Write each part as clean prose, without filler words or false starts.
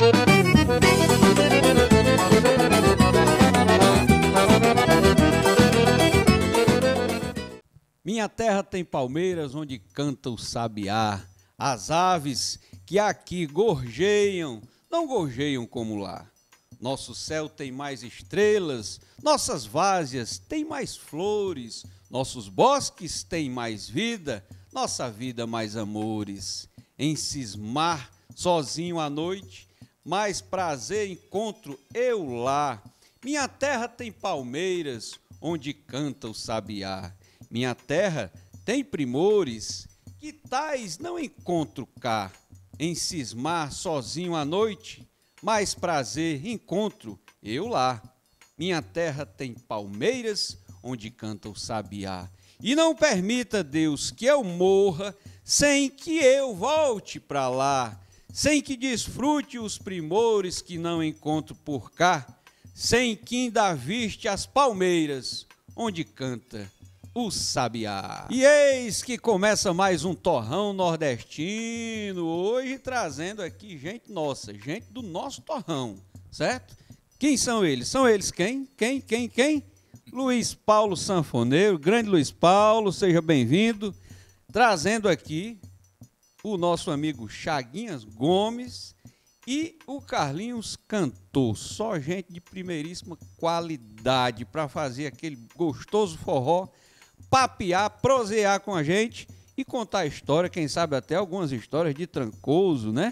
Minha terra tem palmeiras onde canta o sabiá. As aves que aqui gorjeiam, não gorjeiam como lá. Nosso céu tem mais estrelas, nossas várzeas têm mais flores, nossos bosques têm mais vida, nossa vida mais amores. Em cismar sozinho à noite, mais prazer encontro eu lá. Minha terra tem palmeiras onde canta o sabiá. Minha terra tem primores que tais não encontro cá. Em cismar sozinho à noite, mais prazer encontro eu lá. Minha terra tem palmeiras onde canta o sabiá. E não permita, Deus, que eu morra sem que eu volte para lá, sem que desfrute os primores que não encontro por cá, sem que ainda viste as palmeiras onde canta o sabiá. E eis que começa mais um torrão nordestino, hoje trazendo aqui gente nossa, gente do nosso torrão, certo? Quem são eles? São eles quem? Quem? Luiz Paulo Sanfoneiro, grande Luiz Paulo, seja bem-vindo, trazendo aqui o nosso amigo Chaguinhas Gomes e o Carlinhos Cantor, só gente de primeiríssima qualidade para fazer aquele gostoso forró, papear, prosear com a gente e contar a história, quem sabe até algumas histórias de Trancoso, né?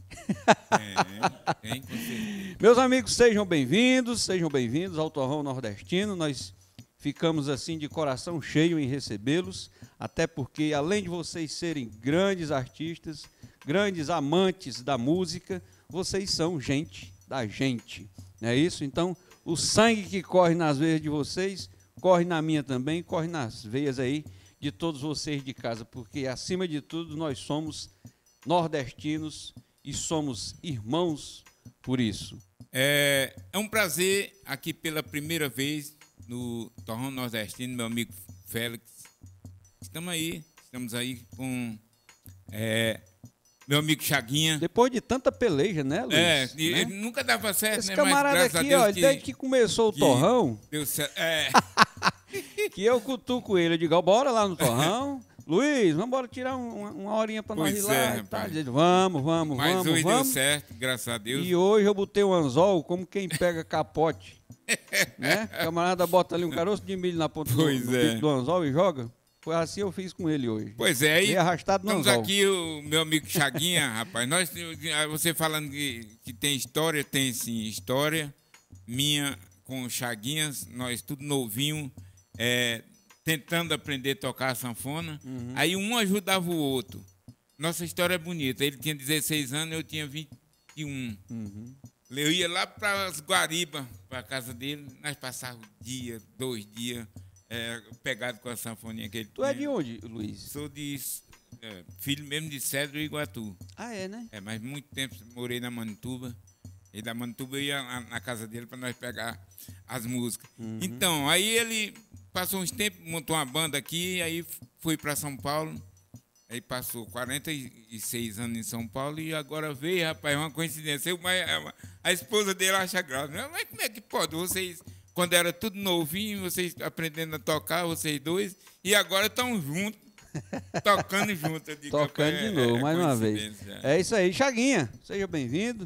Meus amigos, sejam bem-vindos ao Torrão Nordestino. Nós ficamos assim de coração cheio em recebê-los, até porque além de vocês serem grandes artistas, grandes amantes da música, vocês são gente da gente, não é isso? Então, o sangue que corre nas veias de vocês corre na minha também, corre nas veias aí de todos vocês de casa, porque acima de tudo nós somos nordestinos e somos irmãos por isso. É um prazer aqui pela primeira vez no Torrão Nordestino, meu amigo Félix. Estamos aí com meu amigo Chaguinha. Depois de tanta peleja, né, Luiz? Né? Ele nunca dava certo, esse né? camarada Mas, aqui, ó, desde que começou o torrão, deu certo. que eu cutuco ele, eu digo, ó, bora lá no torrão. Luiz, vamos embora tirar uma horinha pra nós ir lá. E tal. Ele, vamos. Mas hoje deu certo, graças a Deus. E hoje eu botei um anzol como quem pega capote. Né? O camarada bota ali um caroço de milho na ponta do anzol e joga. Foi assim eu fiz com ele hoje. Pois é, aí arrastado no estamos anzol. aqui, o meu amigo Chaguinha, rapaz. Você falando que tem história, tem sim história. Minha com o Chaguinhas, nós tudo novinho, tentando aprender a tocar a sanfona. Uhum. Aí um ajudava o outro. Nossa história é bonita. Ele tinha 16 anos, eu tinha 21. Uhum. Eu ia lá para as Guaribas, para a casa dele. Nós passávamos um dia, 2 dias, pegado com a sanfoninha que ele tinha. Tu é de onde, Luiz? Sou de filho mesmo de Cedro e Iguatu. Ah, é, né? Mas muito tempo morei na Manituba. E da Manituba eu ia na casa dele para nós pegar as músicas. Uhum. Então, aí ele passou uns tempos, montou uma banda aqui, aí fui para São Paulo. Aí passou 46 anos em São Paulo e agora veio, rapaz, uma coincidência. A esposa dele acha grave. Mas como é que pode? Vocês, quando era tudo novinho, vocês aprendendo a tocar, vocês dois, e agora estão juntos, tocando juntos. Tocando de novo, mais uma vez. É isso aí. Chaguinha, seja bem-vindo.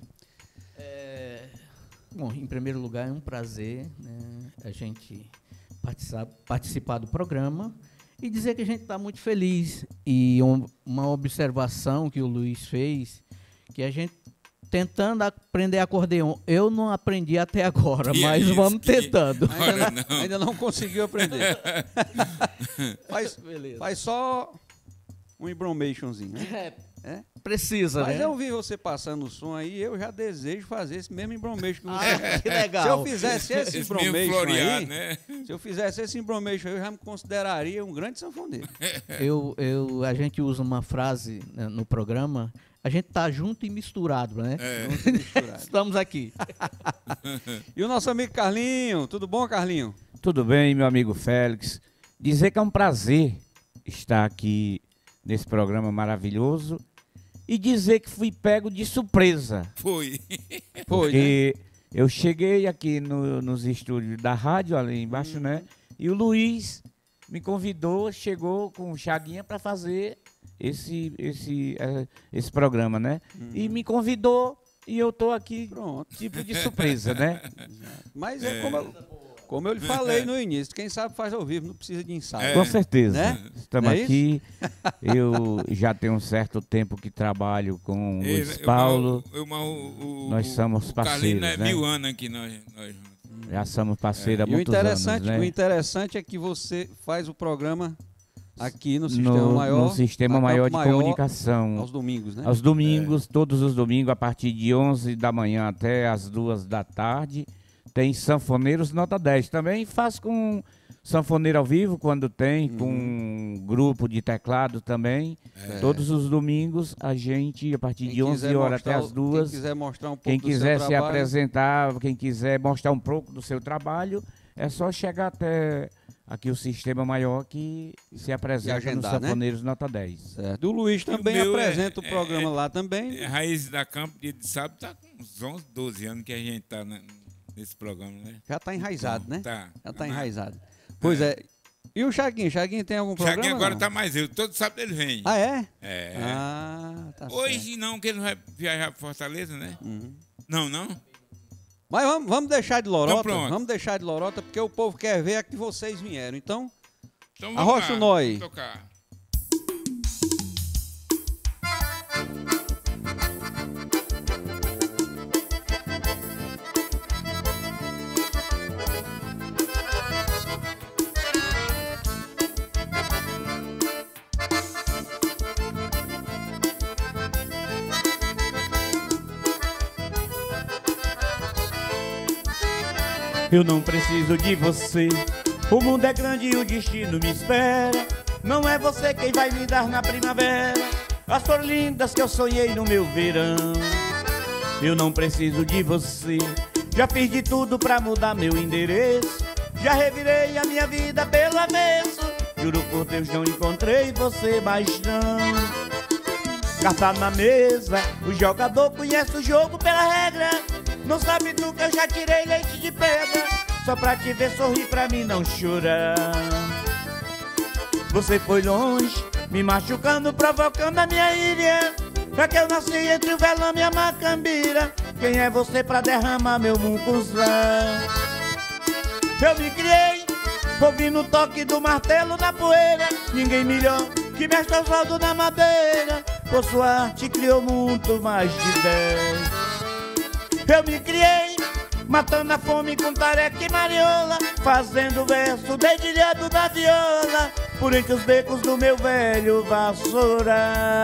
Bom, em primeiro lugar, é um prazer, né, a gente participar do programa e dizer que a gente está muito feliz. E uma observação que o Luiz fez, que a gente tentando aprender acordeon. Eu não aprendi até agora, mas vamos tentando. Ainda não conseguiu aprender. Faz só um embromationzinho, né? Precisa, mas né? eu vi você passando o som aí, eu já desejo fazer esse mesmo embromation que você que legal. Se eu fizesse esse embromation aí, né? se eu fizesse esse embromation aí, eu já me consideraria um grande sanfoneiro. A gente usa uma frase, né, no programa, a gente tá junto e misturado, né? Junto e misturado. Estamos aqui. E o nosso amigo Carlinho, tudo bom, Carlinho? Tudo bem, meu amigo Félix. Dizer que é um prazer estar aqui nesse programa maravilhoso e dizer que fui pego de surpresa. Foi. Foi, né? Porque eu cheguei aqui nos estúdios da rádio, ali embaixo, né? E o Luiz me convidou, chegou com o Chaguinha para fazer esse programa, né? E me convidou e eu tô aqui, Pronto. tipo de surpresa, né? Mas é como eu lhe falei no início, quem sabe faz ao vivo, não precisa de ensaio. Com certeza. Né? Estamos Não é aqui. Eu já tenho um certo tempo que trabalho com o Luiz Paulo. Nós somos parceiros, Carlinhos é né? 1000 anos aqui, nós. Já somos parceiros há E o muitos interessante, anos, né? o interessante é que você faz o programa aqui no Sistema No Maior. Sistema na Maior Campo de Comunicação. Aos domingos, né? Aos domingos, todos os domingos, a partir de 11 da manhã até as 2 da tarde, tem Sanfoneiros Nota 10. Também faz com sanfoneiro ao vivo, quando tem, com um grupo de teclado também. Todos os domingos, a gente, a partir de 11 horas até as 2, quem quiser mostrar um pouco quem do seu quiser se trabalho, apresentar, quem quiser mostrar um pouco do seu trabalho, é só chegar até aqui o Sistema Maior que se apresenta agendar, nos né? Sanfoneiros Nota 10. certo. O Luiz também meu apresenta o programa lá também. Raiz da Campo, dia de sábado, tá com uns 11, 12 anos que a gente tá nesse programa, né? Já está enraizado, né? Tá. Já está enraizado. Pois é. E o Chaguinho? Chaguinho tem algum programa? Chaguinho agora não? tá mais eu. Todo sábado ele vem. Ah, é? É. Ah, tá certo. Hoje não, que ele vai viajar para Fortaleza, né? Não. Mas vamos deixar de lorota. Então, pronto. Vamos deixar de lorota, porque o povo quer ver a que vocês vieram. Então, Então vamos arrocha lá, o nó aí. vamos tocar. Eu não preciso de você, o mundo é grande e o destino me espera. Não é você quem vai me dar na primavera as flores lindas que eu sonhei no meu verão. Eu não preciso de você, já fiz de tudo pra mudar meu endereço. Já revirei a minha vida pelo avesso, juro por Deus não encontrei você mais não. Carta na mesa, o jogador conhece o jogo pela regra. Não sabe tu que eu já tirei leite de pedra, só pra te ver sorrir, pra mim não chorar. Você foi longe, me machucando, provocando a minha ilha. É que eu nasci entre o velame e a macambira. Quem é você pra derramar meu mucuzão? Eu me criei, ouvindo o toque do martelo na poeira. Ninguém melhor que mestre Oswaldo na madeira, por sua arte criou muito mais de 10. Eu me criei, matando a fome com tareca e mariola, fazendo verso dedilhado da viola, por entre os becos do meu velho vassourão.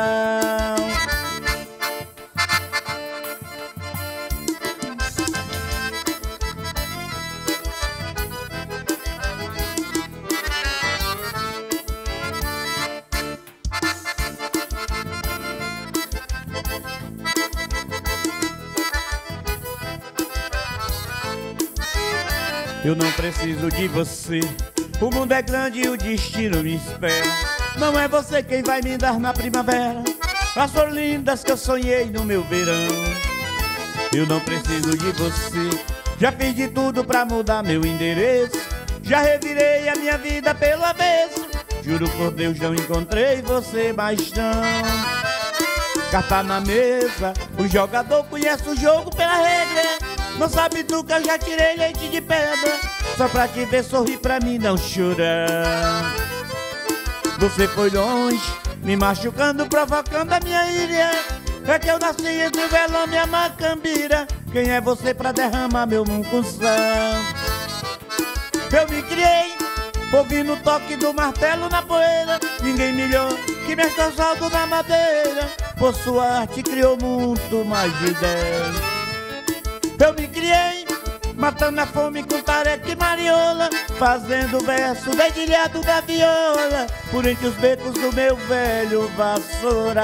Eu não preciso de você, o mundo é grande e o destino me espera. Não é você quem vai me dar na primavera as flores lindas que eu sonhei no meu verão. Eu não preciso de você, já fiz de tudo pra mudar meu endereço. Já revirei a minha vida pelo avesso, juro por Deus não encontrei você mais não. Carta na mesa, o jogador conhece o jogo pela regra. Não sabe tu que eu já tirei leite de pedra, só pra te ver sorrir, pra mim não chorar. Você foi longe, me machucando, provocando a minha ilha. É que eu nasci entre o velame e a macambira. Quem é você pra derramar meu mucuzão? Eu me criei, ouvindo o toque do martelo na poeira. Ninguém melhor que mestre Oswaldo na madeira, por sua arte criou muito mais de 10. Eu me criei, matando a fome com tareca e mariola, fazendo verso dedilhado da viola, por entre os becos do meu velho vassourão.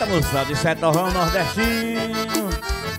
moçada, isso é torrão nordestino.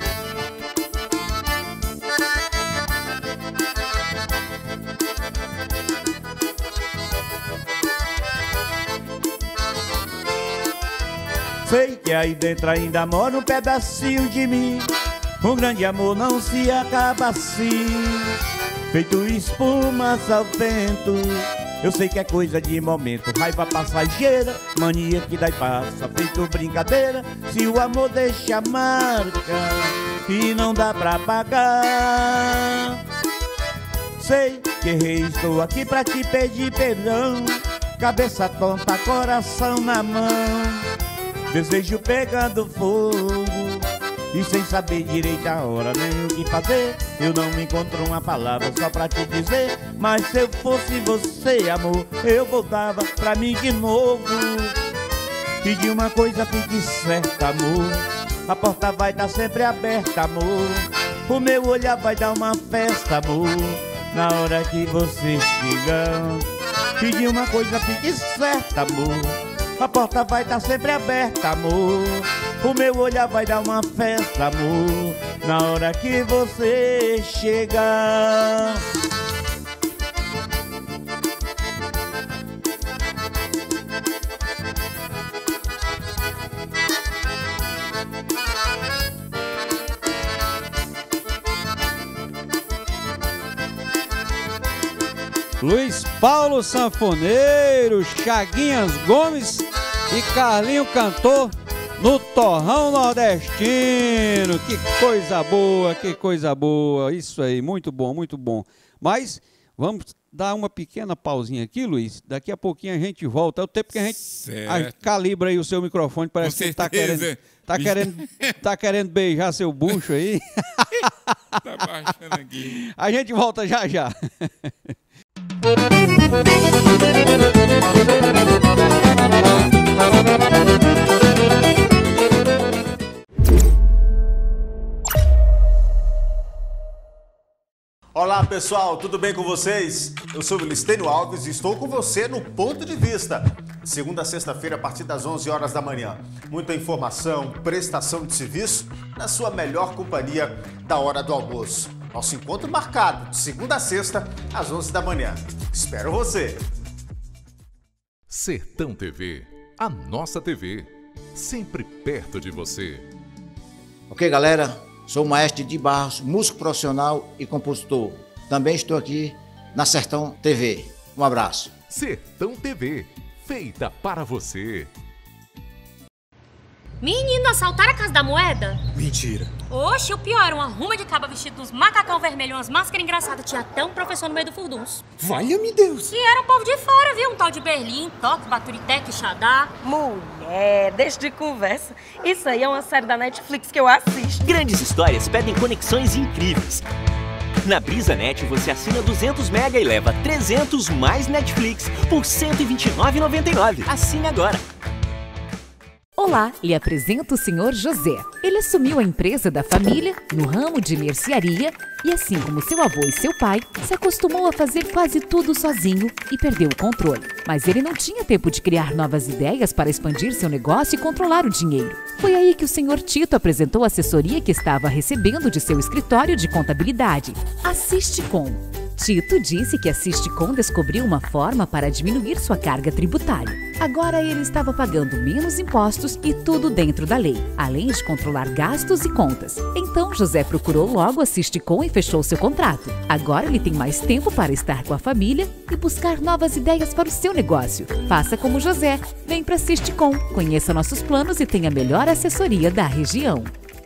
Sei que aí dentro ainda mora um pedacinho de mim. Um grande amor não se acaba assim, feito espuma ao vento. Eu sei que é coisa de momento, raiva passageira, mania que dá e passa, feito brincadeira. Se o amor deixa marca e não dá pra pagar. Sei que errei, estou aqui pra te pedir perdão. Cabeça tonta, coração na mão, desejo pegando fogo e sem saber direito a hora nem o que fazer. Eu não me encontro uma palavra só pra te dizer, mas se eu fosse você, amor, eu voltava pra mim de novo. Pedi uma coisa, fique certa, amor, a porta vai estar sempre aberta, amor. O meu olhar vai dar uma festa, amor, na hora que você chegar. Pedi uma coisa, fique certa, amor, a porta vai estar sempre aberta, amor. O meu olhar vai dar uma festa, amor, na hora que você chegar. Luiz Paulo Sanfoneiro, Chaguinhas Gomes e Carlinho Cantor no Torrão Nordestino. Que coisa boa, que coisa boa. Isso aí, muito bom, muito bom. Mas vamos dar uma pequena pausinha aqui, Luiz. Daqui a pouquinho a gente volta. É o tempo que a gente calibra aí o seu microfone. Parece que tá querendo beijar seu bucho aí. Tá baixando aqui. A gente volta já já. Olá pessoal, tudo bem com vocês? Eu sou o Listênio Alves e estou com você no Ponto de Vista. Segunda a sexta-feira a partir das 11 horas da manhã. Muita informação, prestação de serviço na sua melhor companhia da hora do almoço. Nosso encontro marcado de segunda a sexta às 11 da manhã. Espero você! Sertão TV, a nossa TV, sempre perto de você. Ok, galera? Sou o Maestro de Barros, músico profissional e compositor. Também estou aqui na Sertão TV. Um abraço. Sertão TV, feita para você. Menino, assaltaram a Casa da Moeda? Mentira. Oxe, o pior, era uma ruma de caba vestido dos macacão vermelho, umas máscaras engraçadas. Tinha até um professor no meio do furdunço. Valha-me Deus. E era um povo de fora, viu? Um tal de Berlim, Tóquio, Baturité, Quixadá. Mulher, deixa de conversa. Isso aí é uma série da Netflix que eu assisto. Grandes histórias pedem conexões incríveis. Na BrisaNet você assina 200 mega e leva 300 mais Netflix por R$ 129,99. Assine agora. Olá, lhe apresento o Sr. José. Ele assumiu a empresa da família no ramo de mercearia e, assim como seu avô e seu pai, se acostumou a fazer quase tudo sozinho e perdeu o controle. Mas ele não tinha tempo de criar novas ideias para expandir seu negócio e controlar o dinheiro. Foi aí que o Sr. Tito apresentou a assessoria que estava recebendo de seu escritório de contabilidade, a Sisticom. Tito disse que a Sisticom descobriu uma forma para diminuir sua carga tributária. Agora ele estava pagando menos impostos e tudo dentro da lei, além de controlar gastos e contas. Então José procurou logo a Sisticom e fechou seu contrato. Agora ele tem mais tempo para estar com a família e buscar novas ideias para o seu negócio. Faça como José, vem para a Sisticom, conheça nossos planos e tenha a melhor assessoria da região.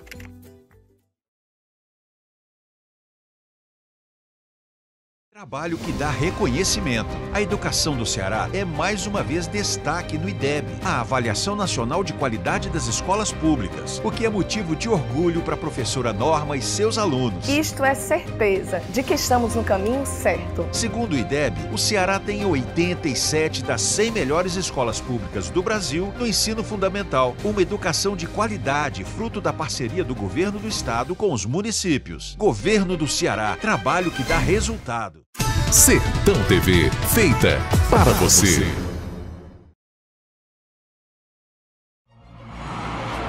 Trabalho que dá reconhecimento. A educação do Ceará é mais uma vez destaque no IDEB, a Avaliação Nacional de Qualidade das Escolas Públicas, o que é motivo de orgulho para a professora Norma e seus alunos. Isto é certeza de que estamos no caminho certo. Segundo o IDEB, o Ceará tem 87 das 100 melhores escolas públicas do Brasil no ensino fundamental, uma educação de qualidade fruto da parceria do governo do estado com os municípios. Governo do Ceará, trabalho que dá resultado. Sertão TV, feita para você.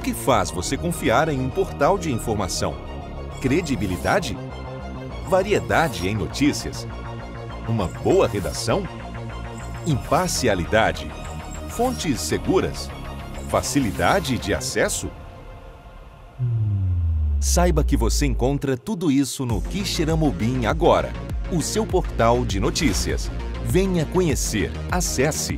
que faz você confiar em um portal de informação? Credibilidade? Variedade em notícias? Uma boa redação? Imparcialidade? Fontes seguras? Facilidade de acesso? Saiba que você encontra tudo isso no Quixeramobim agora, o seu portal de notícias. Venha conhecer. Acesse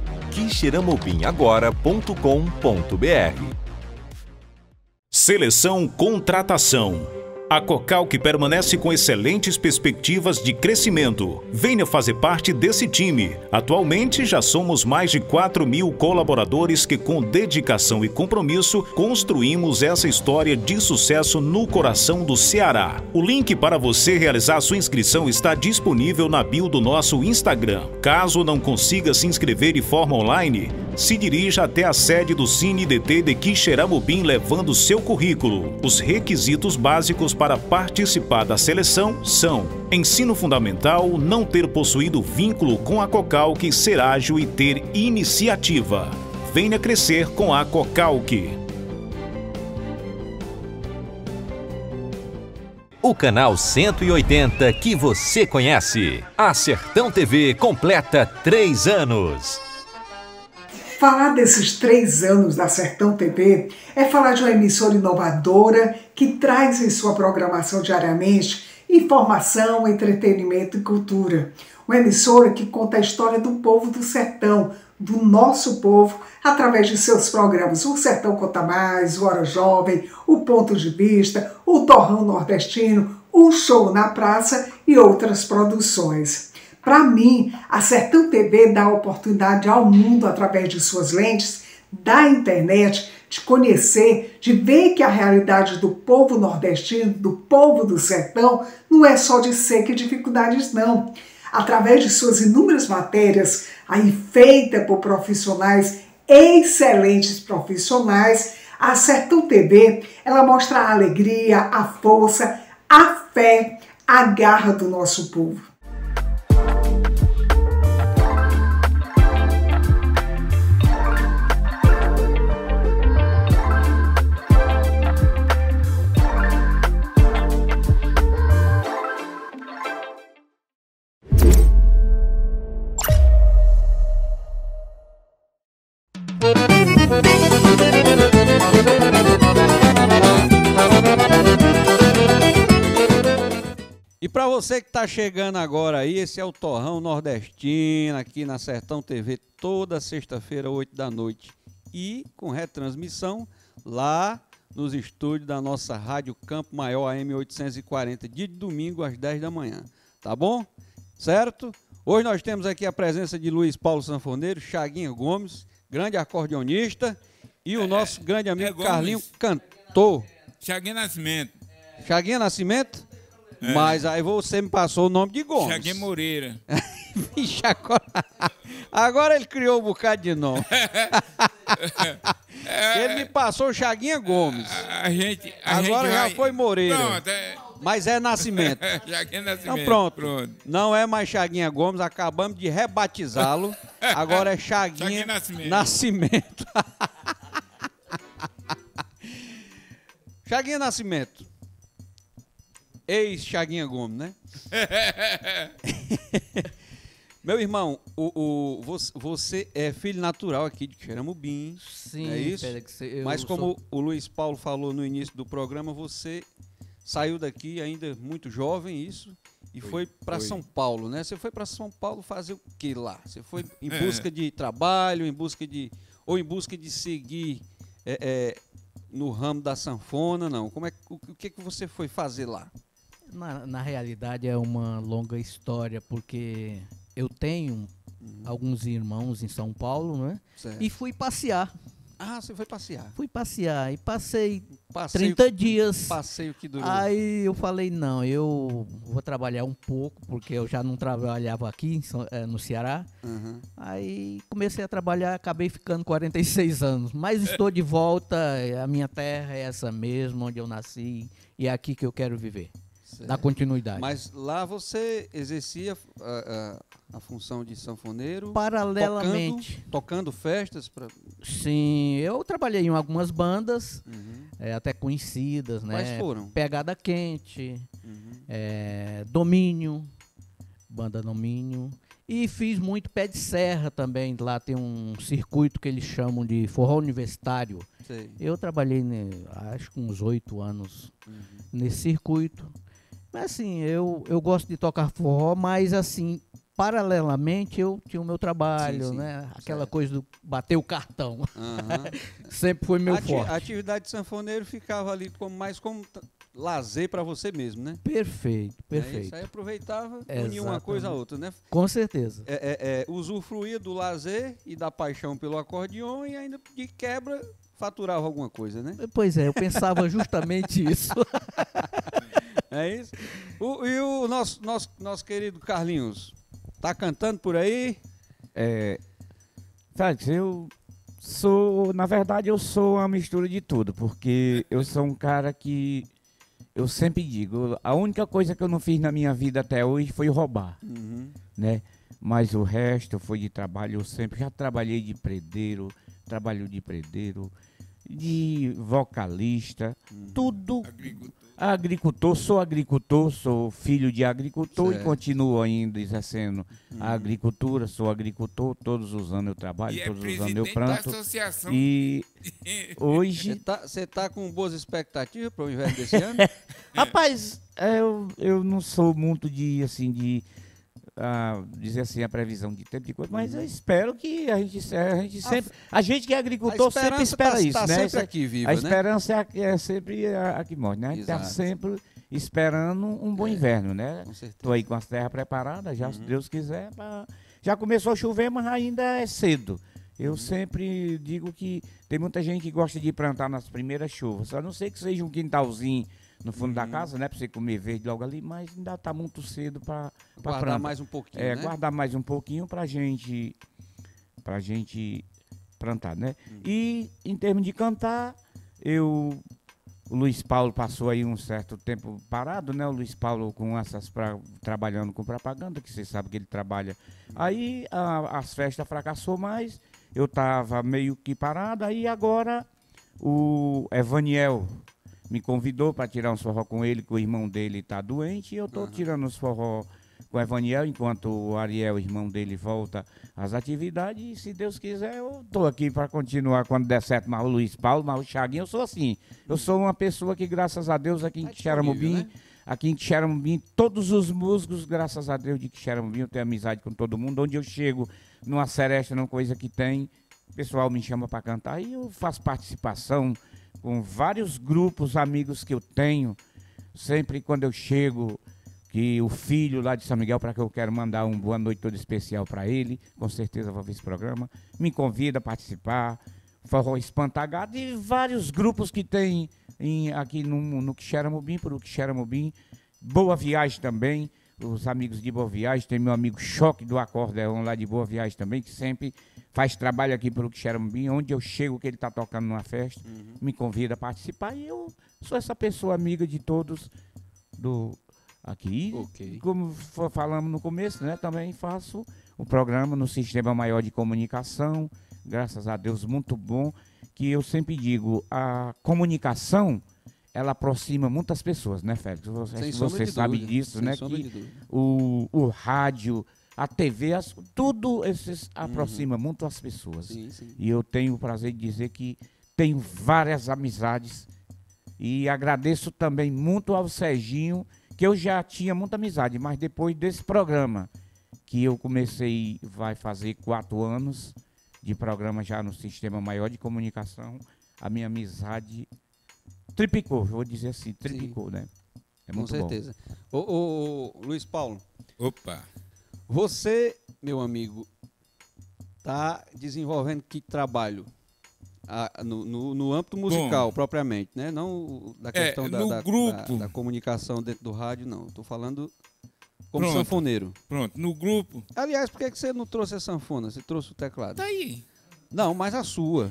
quixeramobimagora.com.br. Seleção Contratação. A Cocalc permanece com excelentes perspectivas de crescimento. Venha fazer parte desse time. Atualmente já somos mais de 4.000 colaboradores que, com dedicação e compromisso, construímos essa história de sucesso no coração do Ceará. O link para você realizar sua inscrição está disponível na bio do nosso Instagram. Caso não consiga se inscrever de forma online, se dirija até a sede do CineDT de Quixeramobim levando seu currículo. Os requisitos básicos para participar da seleção são: ensino fundamental, não ter possuído vínculo com a Cocalc, ser ágil e ter iniciativa. Venha crescer com a Cocalc. O canal 180 que você conhece. A Sertão TV completa 3 anos. Falar desses 3 anos da Sertão TV é falar de uma emissora inovadora que traz em sua programação diariamente informação, entretenimento e cultura. Uma emissora que conta a história do povo do sertão, do nosso povo, através de seus programas O Sertão Conta Mais, o Hora Jovem, o Ponto de Vista, o Torrão Nordestino, o Show na Praça e outras produções. Para mim, a Sertão TV dá oportunidade ao mundo, através de suas lentes, da internet, de conhecer, de ver que a realidade do povo nordestino, do povo do sertão, não é só de seca e dificuldades, não. Através de suas inúmeras matérias, aí feitas por profissionais, excelentes profissionais, a Sertão TV, ela mostra a alegria, a força, a fé, a garra do nosso povo. E para você que está chegando agora aí, esse é o Torrão Nordestino, aqui na Sertão TV, toda sexta-feira, 8 da noite. E com retransmissão lá nos estúdios da nossa Rádio Campo Maior AM 840, dia de domingo às 10 da manhã. Tá bom? Certo? Hoje nós temos aqui a presença de Luiz Paulo Sanfoneiro, Chaguinha Gomes, grande acordeonista, e o nosso grande amigo Carlinho, cantor. Chaguinha Nascimento. Chaguinha Nascimento? Mas aí você me passou o nome de Gomes. Chaguinha Moreira. Vixe, agora ele criou um bocado de nome. Ele me passou Chaguinha Gomes. Agora já foi Moreira. Pronto, mas é Nascimento. Chaguinha Nascimento. Então pronto. Não é mais Chaguinha Gomes, acabamos de rebatizá-lo. Agora é Chaguinha Nascimento. Chaguinha Nascimento. Ex-Chaguinha Gomes, né? Meu irmão, você é filho natural aqui de Quixeramobim. Sim, é isso? Mas como o Luiz Paulo falou no início do programa, você saiu daqui ainda muito jovem, isso, e foi para São Paulo, né? Você foi para São Paulo fazer o que lá? Você foi em busca de trabalho, em busca de seguir no ramo da sanfona, não? O que você foi fazer lá? Na realidade é uma longa história, porque eu tenho alguns irmãos em São Paulo, né? Certo. E fui passear. Ah, você foi passear? Fui passear e passei 30 dias. Passeio que durou. Aí eu falei, não, eu vou trabalhar um pouco, porque eu já não trabalhava aqui no Ceará. Uhum. Aí comecei a trabalhar, acabei ficando 46 anos. Mas estou de volta, a minha terra é essa mesma, onde eu nasci, e é aqui que eu quero viver. Certo. Da continuidade. Mas lá você exercia a função de sanfoneiro? Paralelamente. Tocando festas? Sim, eu trabalhei em algumas bandas. Uhum. até conhecidas, né? Quais foram? Pegada Quente, Domínio, banda Domínio. E fiz muito pé de serra também. Lá tem um circuito que eles chamam de forró universitário. Sei. Eu trabalhei, acho que uns 8 anos nesse circuito. Mas assim, eu gosto de tocar forró, mas assim, paralelamente eu tinha o meu trabalho, né? Aquela coisa do bater o cartão. Sempre foi meu forte. A atividade de sanfoneiro ficava ali mais como lazer para você mesmo, né? Perfeito, perfeito. Isso aí aproveitava, unia uma coisa a outra, né? Com certeza. Usufruía do lazer e da paixão pelo acordeon e ainda de quebra faturava alguma coisa, né? Pois é, eu pensava justamente isso. É isso? E o nosso querido Carlinhos, tá cantando por aí? Félix, na verdade eu sou uma mistura de tudo, porque eu sou um cara que, eu sempre digo, a única coisa que eu não fiz na minha vida até hoje foi roubar, né? Mas o resto foi de trabalho, eu sempre já trabalhei de predeiro, de vocalista, tudo. Agricultor, sou filho de agricultor e continuo ainda exercendo a agricultura, sou agricultor, todos os anos eu trabalho, todos os anos eu planto. E hoje... Você tá com boas expectativas para o inverno desse ano? Rapaz, eu não sou muito de, assim, dizer assim, a previsão de tempo de coisa, mas eu espero que a gente sempre... A gente que é agricultor sempre espera isso, né? Sempre aqui viva, a esperança é sempre a que morre, né? A gente está sempre esperando um bom inverno, né? Estou aí com as terras preparadas, já se Deus quiser. Já começou a chover, mas ainda é cedo. Eu sempre digo que tem muita gente que gosta de plantar nas primeiras chuvas, a não ser que seja um quintalzinho no fundo da casa, né, para você comer verde logo ali, mas ainda está muito cedo para guardar mais um pouquinho, né? Guardar mais um pouquinho para gente plantar, né? E em termos de cantar, o Luiz Paulo passou aí um certo tempo parado, né? O Luiz Paulo trabalhando com propaganda, que você sabe que ele trabalha. Aí as festas fracassou mais, eu estava meio que parado, aí agora o Evaniel me convidou para tirar uns forró com ele, que o irmão dele está doente, e eu estou tirando uns forró com o Evaniel, enquanto o Ariel, irmão dele, volta às atividades, e se Deus quiser, eu estou aqui para continuar quando der certo. Mas o Luiz Paulo, mas o Chaguinho, eu sou assim, eu sou uma pessoa que, graças a Deus, aqui em Quixeramobim, todos os músicos, graças a Deus, de Quixeramobim, eu tenho amizade com todo mundo, onde eu chego, numa seresta, numa coisa que tem, o pessoal me chama para cantar, e eu faço participação com vários grupos, amigos que eu tenho, sempre quando eu chego, que o filho lá de São Miguel, para que eu quero mandar uma boa noite toda especial para ele, com certeza vou ver esse programa, me convida a participar, Forró Espantagado e vários grupos que tem aqui no Quixeramobim, por Quixeramobim, Boa Viagem também, os amigos de Boa Viagem, tem meu amigo Choque do Acordeon lá de Boa Viagem também, que sempre faz trabalho aqui pelo Quixeramobim, onde eu chego que ele está tocando numa festa, me convida a participar e eu sou essa pessoa amiga de todos aqui. Como falamos no começo, né, também faço o programa no Sistema Maior de Comunicação, graças a Deus, muito bom, que eu sempre digo, a comunicação, ela aproxima muitas pessoas, né, Félix? Você sabe disso, né, que o rádio, a TV, tudo esses aproxima muito as pessoas. Sim. E eu tenho o prazer de dizer que tenho várias amizades e agradeço também muito ao Serginho, que eu já tinha muita amizade, mas depois desse programa, que eu comecei, vai fazer 4 anos de programa já no Sistema Maior de Comunicação, a minha amizade triplicou, vou dizer assim, triplicou, né? É muito bom. Com certeza. Ô, Luiz Paulo. Opa. Você, meu amigo, está desenvolvendo que trabalho? No âmbito musical, propriamente, né? Não da questão da comunicação dentro do rádio, não. Estou falando como sanfoneiro. Pronto, no grupo. Aliás, por que você não trouxe a sanfona? Você trouxe o teclado? Tá aí. Não, mas a sua.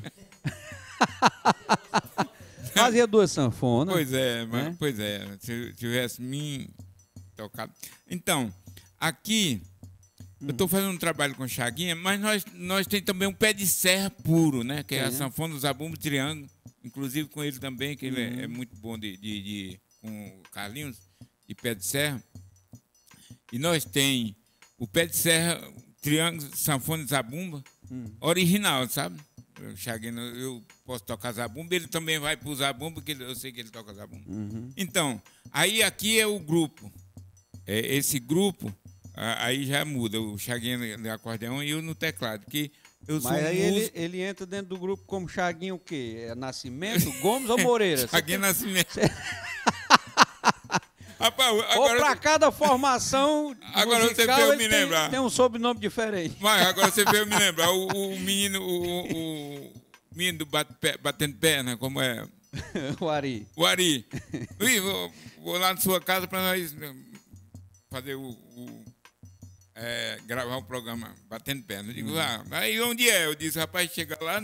Fazia 2 sanfonas. Pois é, mas, né? Pois é. Se tivesse me tocado. Então, aqui Eu estou fazendo um trabalho com Chaguinha, mas nós temos também um pé de serra puro, né? Que é a sanfona do Zabumba Triângulo, inclusive com ele também, que ele é muito bom com o Carlinhos, de pé de serra. E nós tem o pé de serra, Triângulo, sanfona de Zabumba, original, sabe? O Chaguinha, eu posso tocar Zabumba, ele também vai pro Zabumba, porque eu sei que ele toca Zabumba. Então, aí aqui é o grupo. Esse grupo, aí já muda, o Chaguinha no acordeão e eu no teclado. Que eu sou Mas aí ele entra dentro do grupo como Chaguinha o quê? É Nascimento, Gomes ou Moreira? Chaguinha Nascimento. Rapaz, ou para cada formação agora musical, você veio me lembrar. Tem um sobrenome diferente. Mas agora você veio me lembrar. O menino do batendo perna, como é? O Ari. O Ari. Luiz, vou lá na sua casa para nós fazer gravar um programa batendo perna. Eu digo, aí onde é? Eu disse, rapaz, chega lá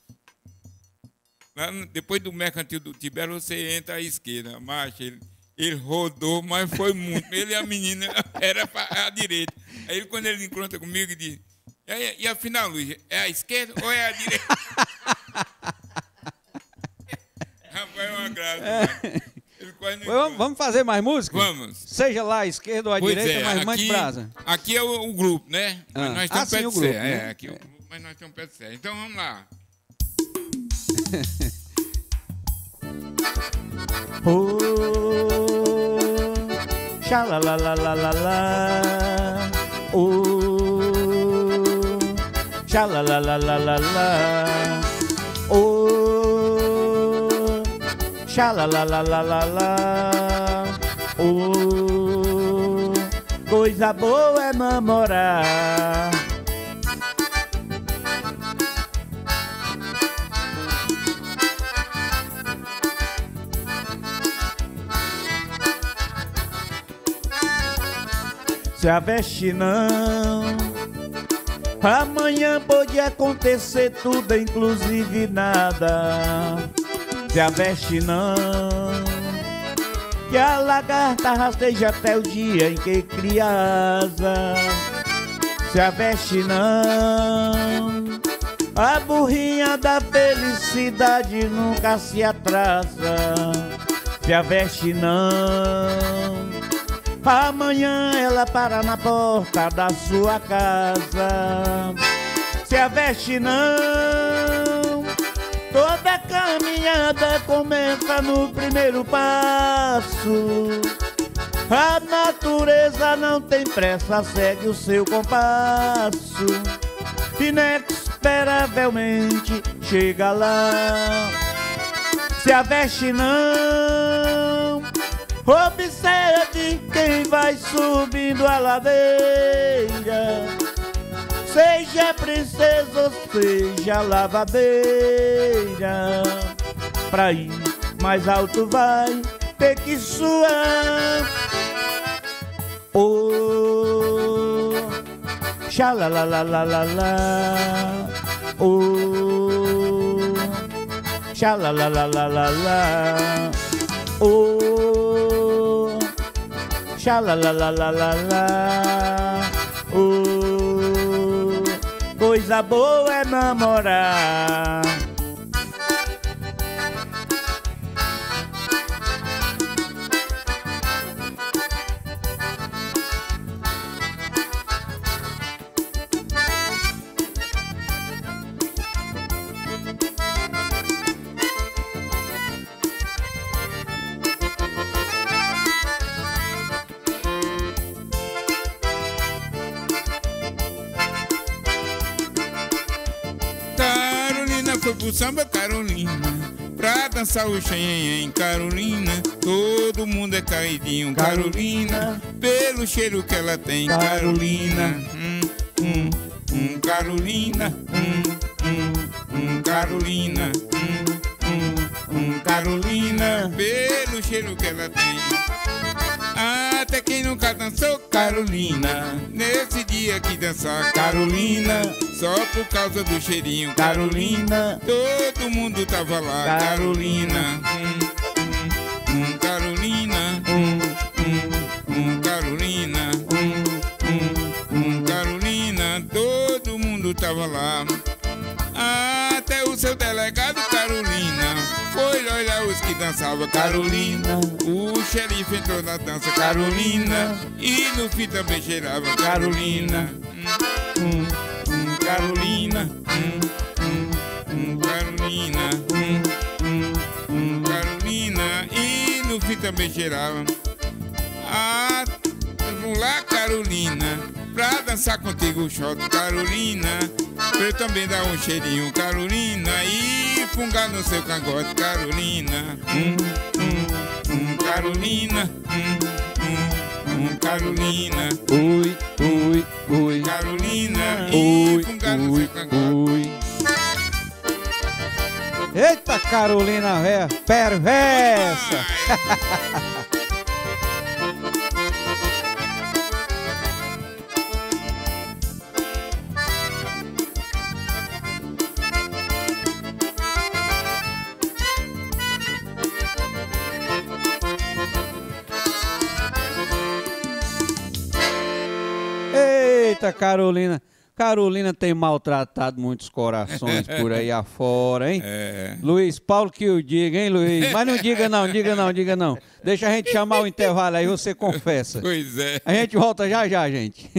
depois do mercantil do Tibério, você entra à esquerda, marcha, ele rodou, mas foi muito. Ele e a menina era para a direita. Aí quando ele encontra comigo, ele diz, e afinal, Luiz, é a esquerda ou é a direita? Rapaz, é uma graça. Vamos fazer mais música? Vamos. Seja lá a esquerda ou a direita, mas mande brasa. Aqui é o grupo, né? Mas nós temos pé de grupo, serra. né? Aqui é o grupo, mas nós temos pé de serra. Então vamos lá. Xa la la la la la la. Xa la la la la la la. Xa la la la la la la. Coisa boa é namorar. Se aveste não, amanhã pode acontecer tudo, inclusive nada. Se aveste não, que a lagarta rasteja até o dia em que cria asa. Se aveste não, a burrinha da felicidade nunca se atrasa. Se aveste não, amanhã ela para na porta da sua casa. Se aveste não, toda caminhada começa no primeiro passo. A natureza não tem pressa, segue o seu compasso. Inesperavelmente chega lá. Se aveste não, observe quem vai subindo a ladeira. Seja princesa ou seja lavadeira, pra ir mais alto vai ter que suar. Oh, xa la la la la la la. Oh, xa la la la la la la. Oh, xa la la la la la la. Oh, coisa boa é namorar. Foi pro samba Carolina, pra dançar o xenhen Carolina. Todo mundo é caidinho Carolina, pelo cheiro que ela tem Carolina. Carolina, Carolina, Carolina, pelo cheiro que ela tem. Até quem nunca dançou Carolina, nesse dia que dançar Carolina, só por causa do cheirinho Carolina, todo mundo tava lá Carolina. Carolina, Carolina, Carolina. delegado Carolina foi olhar os que dançavam Carolina. O xerife entrou na dança Carolina e no fim também cheirava Carolina. Carolina, Carolina, Carolina e no fim também cheirava. Ah, vamos lá Carolina, pra dançar contigo o shot Carolina, pra eu também dar um cheirinho Carolina e fungar no seu cangote Carolina. Carolina, Carolina, ui, ui, ui, Carolina, ui, fungar no ui, seu cangote. ui. Eita, Carolina véia perversa! Eita, Carolina. Carolina tem maltratado muitos corações por aí afora, hein? É. Luiz Paulo que o diga, hein, Luiz? Mas não diga não, diga não, diga não. Deixa a gente chamar o intervalo aí, você confessa. Pois é. A gente volta já já, gente.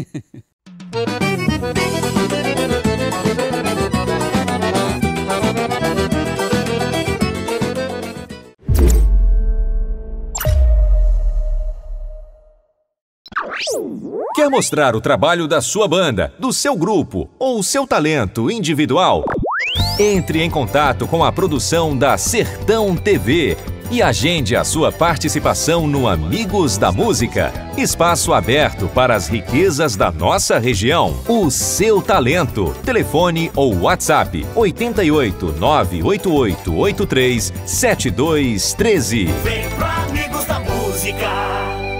Quer mostrar o trabalho da sua banda, do seu grupo ou o seu talento individual? Entre em contato com a produção da Sertão TV e agende a sua participação no Amigos da Música. Espaço aberto para as riquezas da nossa região. O seu talento. Telefone ou WhatsApp 88 988 83 7213. Vem pro Amigos da Música.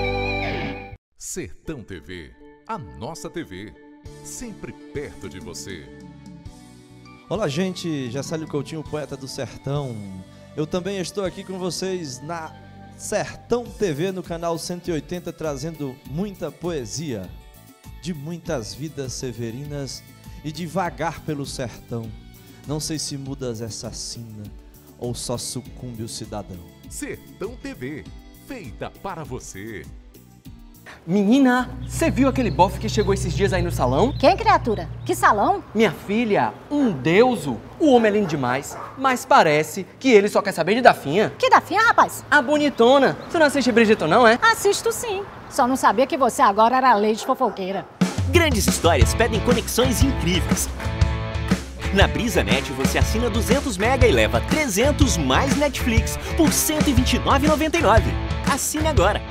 Sertão TV, a nossa TV, sempre perto de você. Olá, gente, Jacélio Coutinho, poeta do Sertão. Eu também estou aqui com vocês na Sertão TV, no canal 180, trazendo muita poesia, de muitas vidas severinas e devagar pelo sertão. Não sei se mudas essa sina ou só sucumbe o cidadão. Sertão TV, feita para você. Menina, você viu aquele bofe que chegou esses dias aí no salão? Quem, criatura? Que salão? Minha filha, um deuso. O homem é lindo demais, mas parece que ele só quer saber de Dafinha. Que Dafinha, rapaz? A bonitona. Você não assiste Bridgerton, não, é? Assisto sim. Só não sabia que você agora era leite fofoqueira. Grandes histórias pedem conexões incríveis. Na BrisaNet você assina 200 mega e leva 300 mais Netflix por R$ 129,99. Assine agora.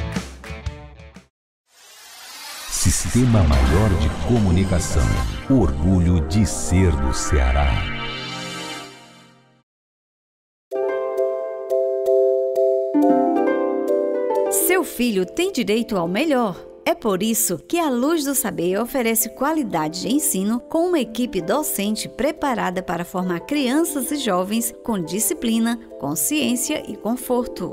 Sistema Maior de Comunicação. Orgulho de ser do Ceará. Seu filho tem direito ao melhor. É por isso que a Luz do Saber oferece qualidade de ensino com uma equipe docente preparada para formar crianças e jovens com disciplina, consciência e conforto.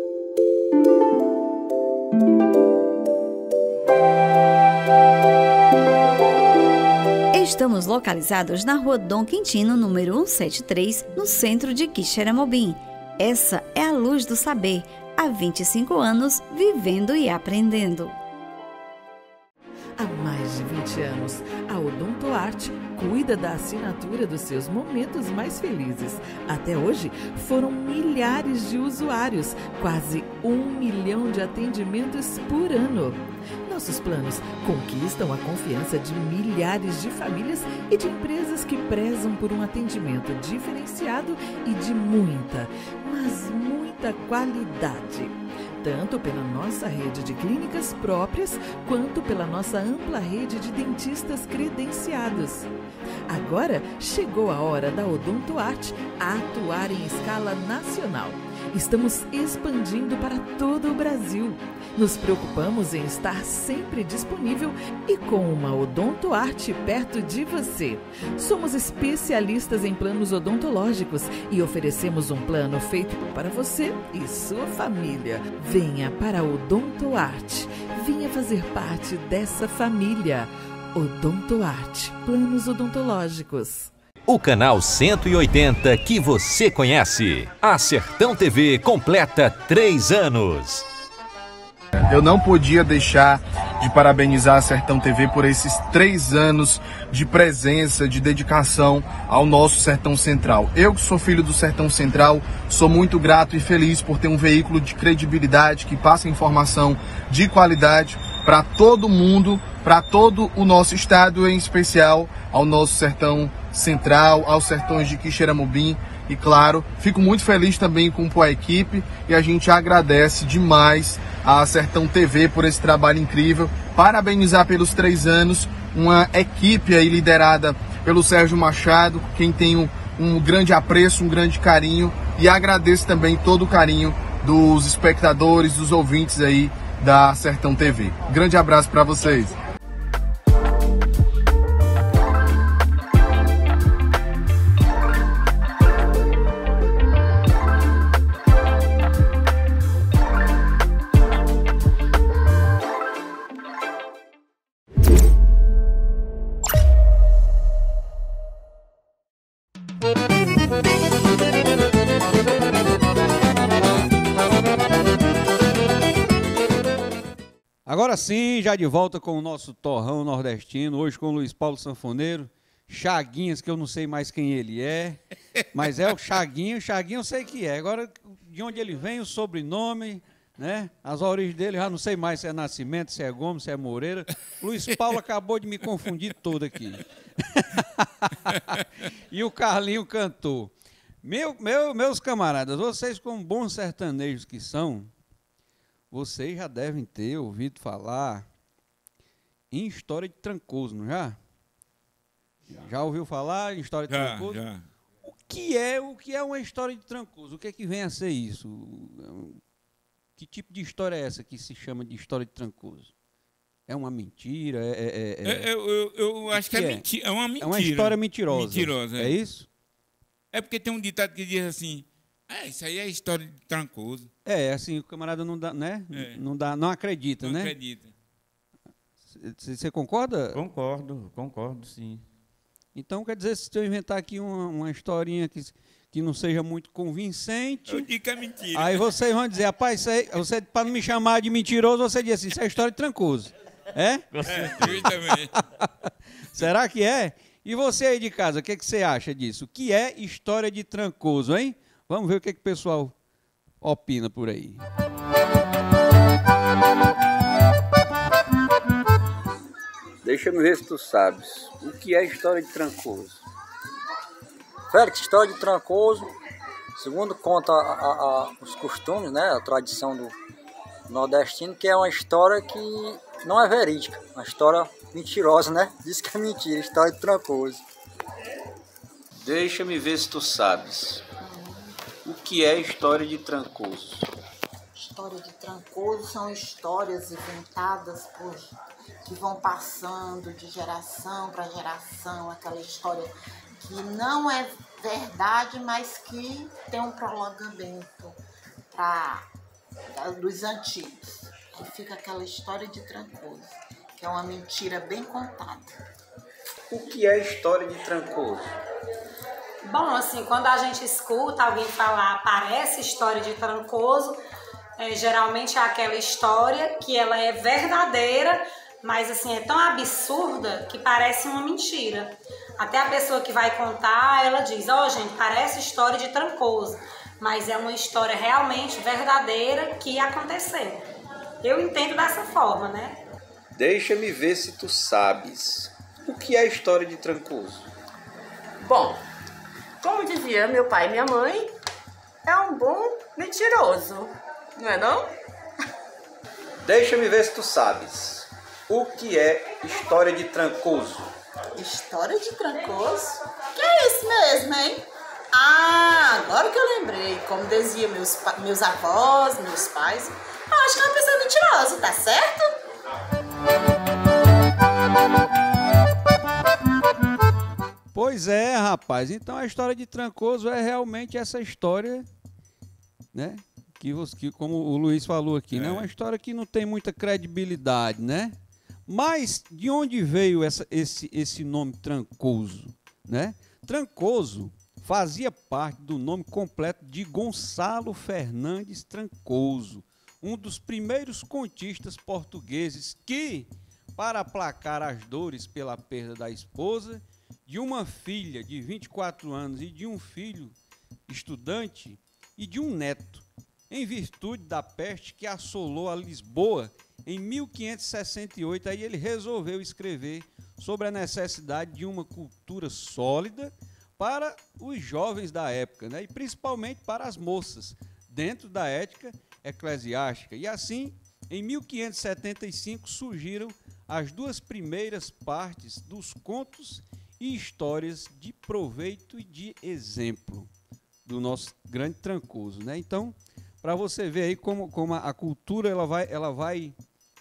Estamos localizados na Rua Dom Quintino, número 173, no centro de Quixeramobim. Essa é a Luz do Saber, há 25 anos, vivendo e aprendendo. Há mais de 20 anos, a Odontoarte cuida da assinatura dos seus momentos mais felizes. Até hoje, foram milhares de usuários, quase 1 milhão de atendimentos por ano. Nossos planos conquistam a confiança de milhares de famílias e de empresas que prezam por um atendimento diferenciado e de muita, mas muita qualidade. Tanto pela nossa rede de clínicas próprias, quanto pela nossa ampla rede de dentistas credenciados. Agora chegou a hora da Odontoarte atuar em escala nacional. Estamos expandindo para todo o Brasil. Nos preocupamos em estar sempre disponível e com uma Odontoarte perto de você. Somos especialistas em planos odontológicos e oferecemos um plano feito para você e sua família. Venha para a Odontoarte. Venha fazer parte dessa família. Odontoarte. Planos odontológicos. o canal 180 que você conhece. A Sertão TV completa 3 anos. Eu não podia deixar de parabenizar a Sertão TV por esses 3 anos de presença, de dedicação ao nosso Sertão Central. Eu que sou filho do Sertão Central, sou muito grato e feliz por ter um veículo de credibilidade que passa informação de qualidade para todo mundo, para todo o nosso estado, em especial ao nosso Sertão Central, aos sertões de Quixeramobim. E claro, fico muito feliz também com a equipe e a gente agradece demais a Sertão TV por esse trabalho incrível. Parabenizar pelos 3 anos, uma equipe aí liderada pelo Sérgio Machado, quem tem um grande apreço, um grande carinho, e agradeço também todo o carinho dos espectadores, dos ouvintes aí da Sertão TV. Grande abraço para vocês. Agora sim, já de volta com o nosso torrão nordestino, hoje com o Luiz Paulo Sanfoneiro, Chaguinhas, que eu não sei mais quem ele é, mas é o Chaguinho eu sei que é. Agora, de onde ele vem, o sobrenome, né? As origens dele, já não sei mais se é Nascimento, se é Gomes, se é Moreira. Luiz Paulo acabou de me confundir todo aqui. E o Carlinho cantou. Meus camaradas, vocês como bons sertanejos que são, vocês já devem ter ouvido falar em história de Trancoso, não já? Já ouviu falar em história de Trancoso? Já. O que é uma história de Trancoso? O que é que vem a ser isso? Que tipo de história é essa que se chama de história de Trancoso? É uma mentira? Eu acho que é mentira. É uma mentira. É uma história mentirosa. Mentirosa. É isso? É porque tem um ditado que diz assim, isso aí é história de Trancoso. Assim, o camarada não dá, né? Não acredita, né? Não acredita. Você concorda? Concordo, sim. Então, quer dizer, se eu inventar aqui uma historinha que não seja muito convincente... Eu digo que é mentira. Aí vocês vão dizer, rapaz, isso aí, para não me chamar de mentiroso, você diz assim, isso é história de Trancoso. É? Eu também. Será que é? E você aí de casa, o que você acha disso? O que é história de Trancoso, hein? Vamos ver o que o pessoal opina por aí. Deixa-me ver se tu sabes. O que é história de Trancoso? Félix, história de Trancoso, segundo conta os costumes, né, a tradição do nordestino, que é uma história que não é verídica, uma história mentirosa, né? Diz que é mentira, história de Trancoso. Deixa-me ver se tu sabes. O que é história de Trancoso? História de Trancoso são histórias inventadas que vão passando de geração para geração, aquela história que não é verdade, mas que tem um prolongamento dos antigos. Aí fica aquela história de Trancoso, que é uma mentira bem contada. O que é história de Trancoso? Bom, assim, quando a gente escuta alguém falar, parece história de Trancoso, geralmente é aquela história que ela é verdadeira, mas assim, é tão absurda que parece uma mentira. Até a pessoa que vai contar, ela diz, gente, parece história de Trancoso, mas é uma história realmente verdadeira que aconteceu. Eu entendo dessa forma, né? Deixa-me ver se tu sabes. O que é história de Trancoso? Bom, como dizia meu pai e minha mãe, é um bom mentiroso, não é não? Deixa-me ver se tu sabes. O que é história de Trancoso? História de Trancoso? Que é isso mesmo, hein? Agora que eu lembrei, como diziam meus avós, meus pais, eu acho que é uma pessoa mentirosa, tá certo? Pois é, rapaz. Então a história de Trancoso é realmente essa história, né? Que como o Luiz falou aqui, né? Uma história que não tem muita credibilidade, né? Mas de onde veio esse nome Trancoso, né? Trancoso fazia parte do nome completo de Gonçalo Fernandes Trancoso, um dos primeiros contistas portugueses que, para aplacar as dores pela perda da esposa, de uma filha de 24 anos e de um filho estudante e de um neto, em virtude da peste que assolou a Lisboa em 1568, aí ele resolveu escrever sobre a necessidade de uma cultura sólida para os jovens da época, né? E principalmente para as moças, dentro da ética eclesiástica. E assim, em 1575, surgiram as duas primeiras partes dos contos e histórias de proveito e de exemplo do nosso grande Trancoso, né? Então, para você ver aí como a cultura ela vai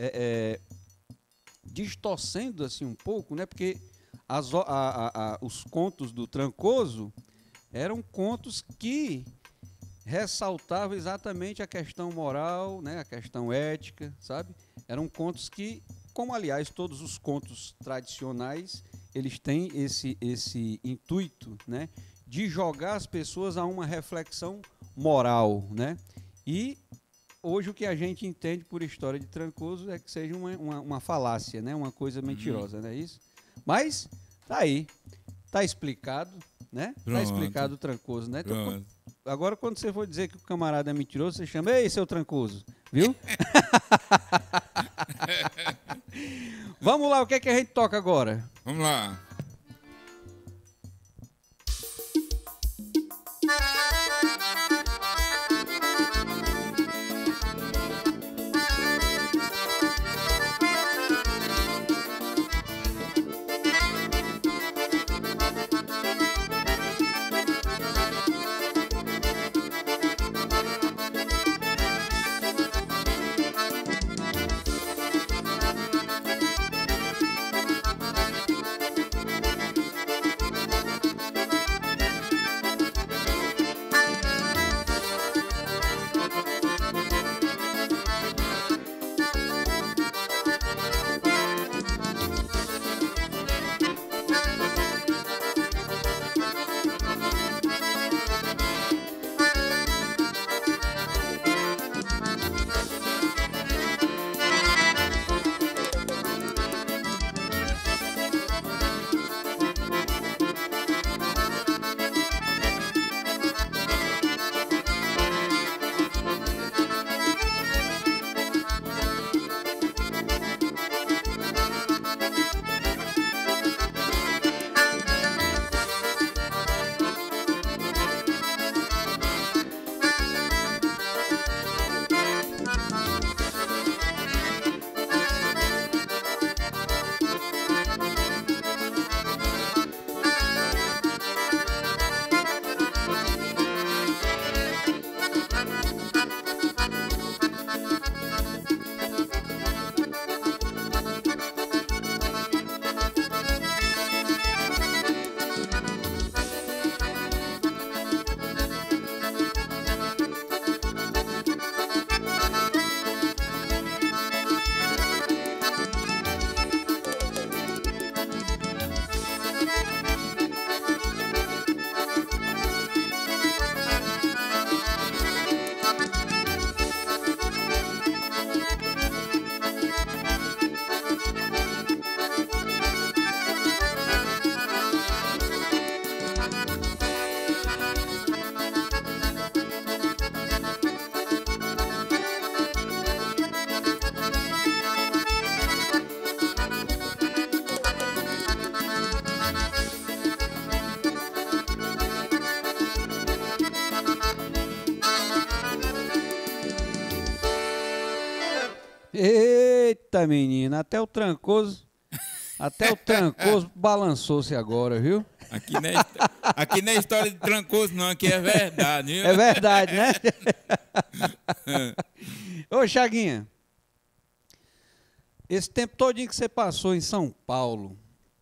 distorcendo assim um pouco, né? Porque os contos do Trancoso eram contos que ressaltavam exatamente a questão moral, né? A questão ética, sabe? Eram contos que, como aliás todos os contos tradicionais, eles têm esse intuito, né? De jogar as pessoas a uma reflexão moral, né? E hoje o que a gente entende por história de Trancoso é que seja uma falácia, né? Uma coisa mentirosa, não é isso? Mas tá aí, tá explicado, né? Pronto. Tá explicado o Trancoso, né? Então, Pronto. agora quando você for dizer que o camarada é mentiroso, você chama, ei, seu Trancoso, viu? Vamos lá, o que é que a gente toca agora? Vamos lá. Eita, menina, até o Trancoso balançou-se agora, viu? Aqui não é história de Trancoso, não, aqui é verdade, viu? É verdade, né? Ô, Chaguinha, esse tempo todinho que você passou em São Paulo,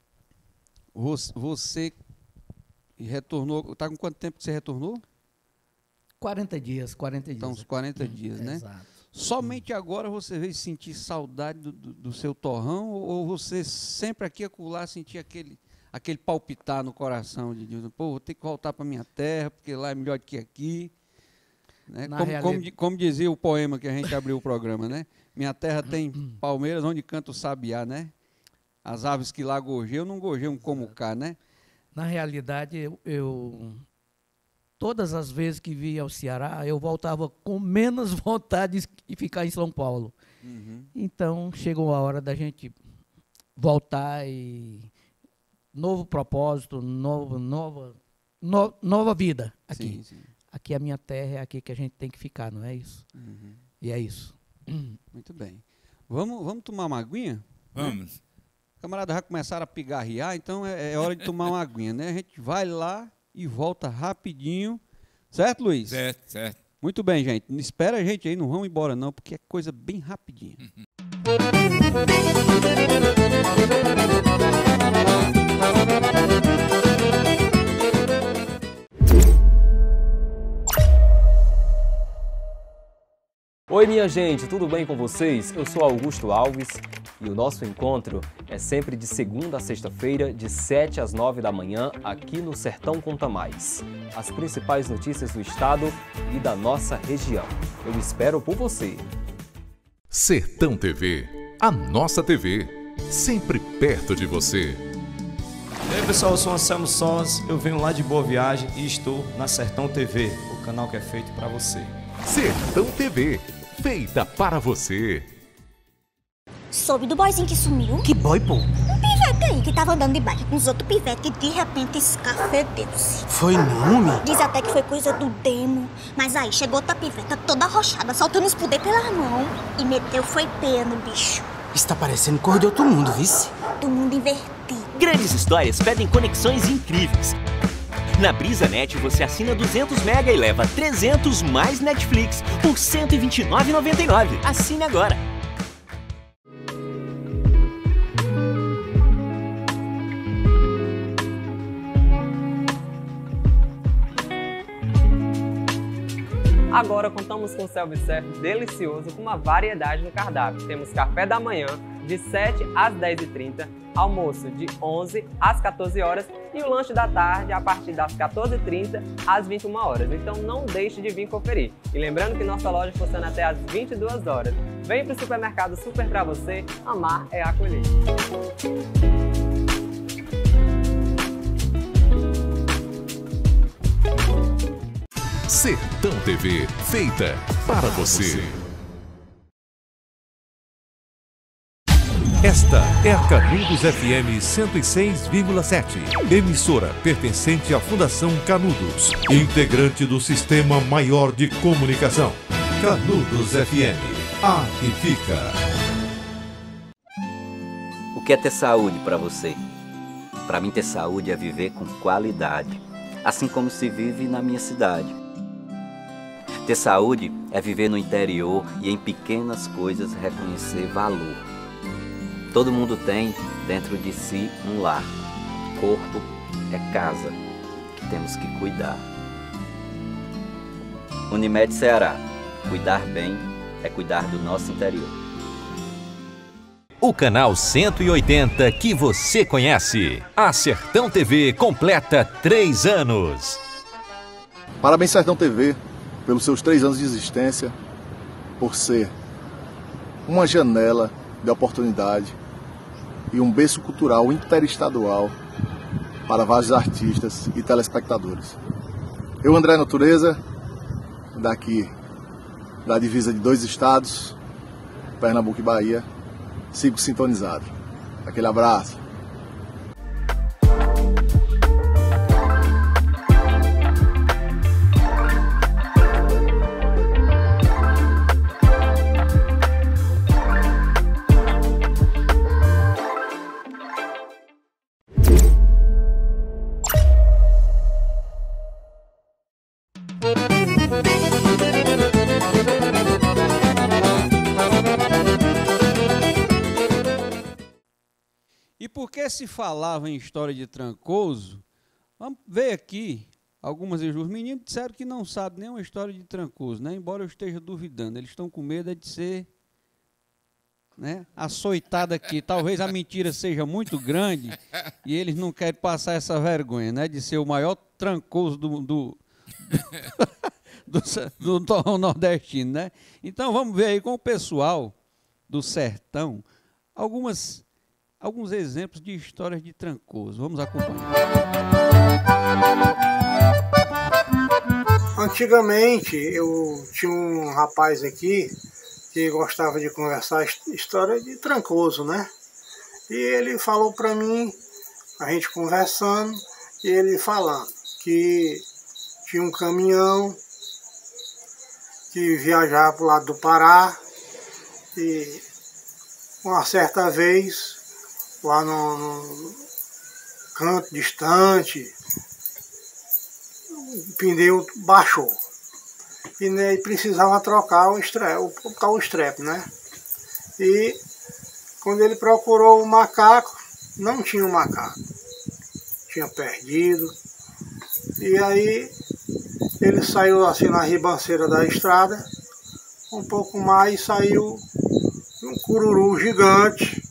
você retornou, tá com quanto tempo que você retornou? 40 dias. Então, uns 40 dias, né? Exato. Somente agora você veio sentir saudade do seu torrão ou você sempre aqui e acolá sentia aquele palpitar no coração de Deus, pô, vou ter que voltar para minha terra, porque lá é melhor do que aqui. Né? Como dizia o poema que a gente abriu o programa, né? Minha terra tem palmeiras onde canta o sabiá, né? As aves que lá gorjeiam não gorjeiam como cá, né? Na realidade, eu todas as vezes que via ao Ceará, eu voltava com menos vontade de ficar em São Paulo. Uhum. Então, chegou a hora da gente voltar e... Novo propósito, nova vida aqui. Sim. Aqui é a minha terra, é aqui que a gente tem que ficar, não é isso? Uhum. E é isso. Muito bem. Vamos tomar uma aguinha? Vamos. Né? Camarada já começaram a pigarrear, então é hora de tomar uma aguinha, né? A gente vai lá e volta rapidinho. Certo, Luiz? Certo. Muito bem, gente. Não espera a gente aí, não vamos embora não, porque é coisa bem rapidinha. Oi, minha gente, tudo bem com vocês? Eu sou Augusto Alves e o nosso encontro é sempre de segunda a sexta-feira, de 7 às 9 da manhã, aqui no Sertão Conta Mais. As principais notícias do estado e da nossa região. Eu espero por você. Sertão TV, a nossa TV, sempre perto de você. E aí, pessoal, eu sou Anselmo Sons, eu venho lá de Boa Viagem e estou na Sertão TV, o canal que é feito para você. Sertão TV, feita para você. Soube do boyzinho que sumiu? Que boy, pô? Um pivete aí que tava andando de bike com os outros pivetes e de repente escafedeu-se. Foi não, me? Diz até que foi coisa do demo. Mas aí chegou outra piveta toda arrochada, soltando os poder pelas mãos. E meteu foi peia no bicho. Está parecendo cor de outro mundo, vice? Do mundo invertido. Grandes histórias pedem conexões incríveis. Na BrisaNet você assina 200 mega e leva 300 mais Netflix por R$ 129,99. Assine agora. Agora contamos com um self-service delicioso com uma variedade no cardápio. Temos café da manhã de 7 às 10h30, almoço de 11 às 14 horas e o lanche da tarde a partir das 14h30 às 21 horas. Então não deixe de vir conferir. E lembrando que nossa loja funciona até às 22 horas. Vem para o supermercado super para você, amar é acolher. Sertão TV, feita para você. Esta é a Canudos FM 106,7, emissora pertencente à Fundação Canudos, integrante do Sistema Maior de Comunicação. Canudos FM, a que fica. O que é ter saúde para você? Para mim, ter saúde é viver com qualidade, assim como se vive na minha cidade. Ter saúde é viver no interior e em pequenas coisas reconhecer valor. Todo mundo tem dentro de si um lar. Corpo é casa, que temos que cuidar. Unimed Ceará. Cuidar bem é cuidar do nosso interior. O canal 180 que você conhece. A Sertão TV completa 3 anos. Parabéns, Sertão TV, pelos seus 3 anos de existência, por ser uma janela de oportunidade e um berço cultural interestadual para vários artistas e telespectadores. Eu, André Natureza, daqui da divisa de 2 estados, Pernambuco e Bahia, sigo sintonizado. Aquele abraço. E porque se falava em história de Trancoso, vamos ver aqui algumas vezes. Os meninos disseram que não sabem nenhuma história de Trancoso, né? Embora eu esteja duvidando. Eles estão com medo de ser né? Açoitada aqui. Talvez a mentira seja muito grande e eles não querem passar essa vergonha, né? De ser o maior trancoso do nordestino, né? Então vamos ver aí com o pessoal do sertão alguns exemplos de histórias de trancoso. Vamos acompanhar. Antigamente eu tinha um rapaz aqui que gostava de conversar história de trancoso, né? E ele falou para mim, a gente conversando, e ele falando que tinha um caminhão que viajava para o lado do Pará e uma certa vez, lá no canto distante, o pneu baixou. E precisava trocar o strep, né? E quando ele procurou o macaco, não tinha o macaco. Tinha perdido. E aí ele saiu assim na ribanceira da estrada, um pouco mais, saiu um cururu gigante.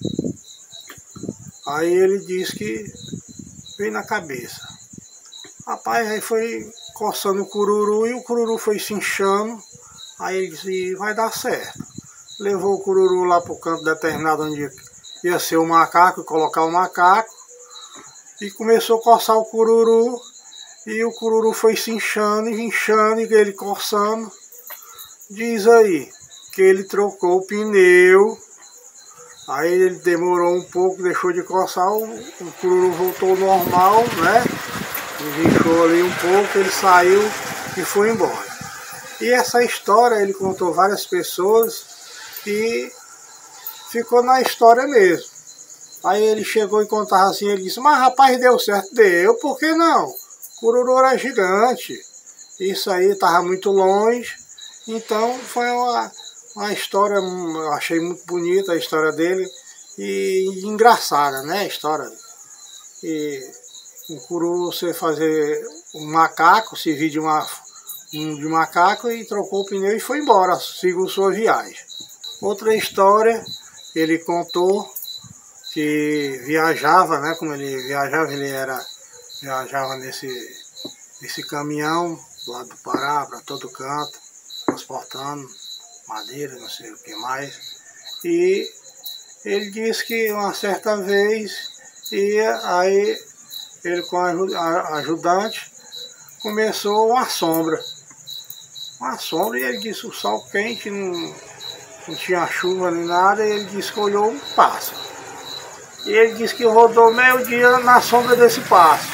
Aí ele disse que veio na cabeça. Rapaz, aí foi coçando o cururu e o cururu foi se inchando. Aí ele disse, vai dar certo. Levou o cururu lá para o canto determinado onde ia ser o macaco, colocar o macaco. E começou a coçar o cururu. E o cururu foi se inchando, e ele coçando. Diz aí que ele trocou o pneu. Aí ele demorou um pouco, deixou de coçar, o cururu voltou ao normal, né? Deixou ali um pouco, ele saiu e foi embora. E essa história ele contou várias pessoas e ficou na história mesmo. Aí ele chegou e contava assim, ele disse, mas rapaz, deu certo? Deu, por que não? O cururu era gigante, isso aí estava muito longe, então foi uma história, eu achei muito bonita a história dele e engraçada, né, a história. E o cururu, você fazer um macaco, servir de macaco e trocou o pneu e foi embora, seguiu sua viagem. Outra história, ele contou que viajava, né, como ele viajava, viajava nesse caminhão lá do Pará para todo canto, transportando madeira, não sei o que mais. E ele disse que uma certa vez aí ele com a ajudante começou uma sombra. E ele disse o sol quente, não tinha chuva nem nada, e ele disse que olhou um pássaro. E ele disse que rodou meio dia na sombra desse pássaro.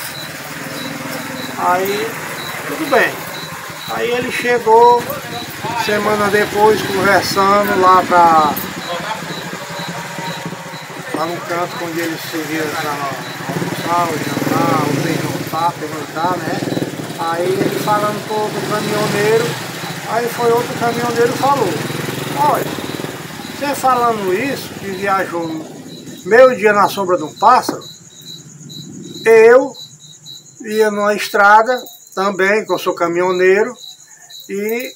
Aí, tudo bem. Aí ele chegou, semana depois, conversando lá no canto onde ele se via almoçar, jantar, ou perguntar, né? Aí ele falando com outro caminhoneiro, aí foi outro caminhoneiro e falou, olha, você falando isso, que viajou meio dia na sombra de um pássaro, eu ia numa estrada também, que eu sou caminhoneiro, e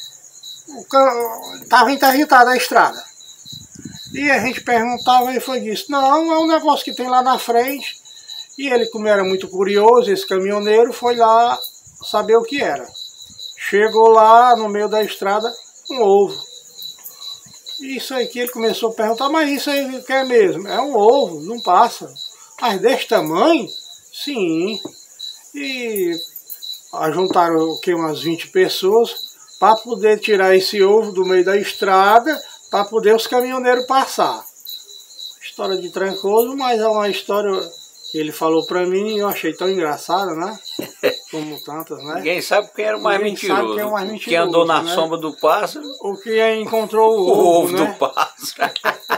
estava interditada a estrada. E a gente perguntava, e foi disso, não, é um negócio que tem lá na frente. E ele, como era muito curioso, esse caminhoneiro, foi lá saber o que era. Chegou lá no meio da estrada, um ovo. Isso aí que ele começou a perguntar, mas isso aí que é mesmo? É um ovo, não passa. Mas desse tamanho? Sim. E juntaram o que, umas 20 pessoas para poder tirar esse ovo do meio da estrada para poder os caminhoneiros passar. História de trancoso, mas é uma história que ele falou para mim e eu achei tão engraçada, né? Como tantas, né? Ninguém sabe quem era o mais mentiroso. Sabe quem é o mais mentiroso, quem andou na né? sombra do pássaro. O que encontrou o ovo, né? Do pássaro.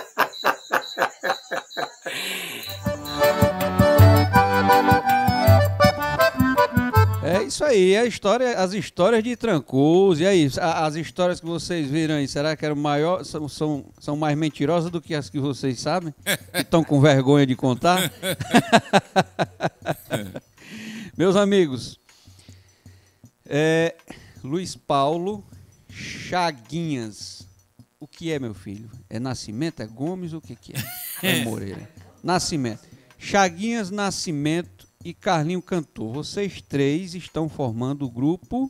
É isso aí, as histórias de Trancoso. E aí, as histórias que vocês viram aí, será que eram maior, são mais mentirosas do que as que vocês sabem? Que estão com vergonha de contar? Meus amigos, Luiz Paulo Chaguinhas O que é, meu filho? É Nascimento? É Gomes? O que é? É Moreira. Nascimento. Chaguinhas Nascimento e Carlinho Cantor. Vocês três estão formando o grupo...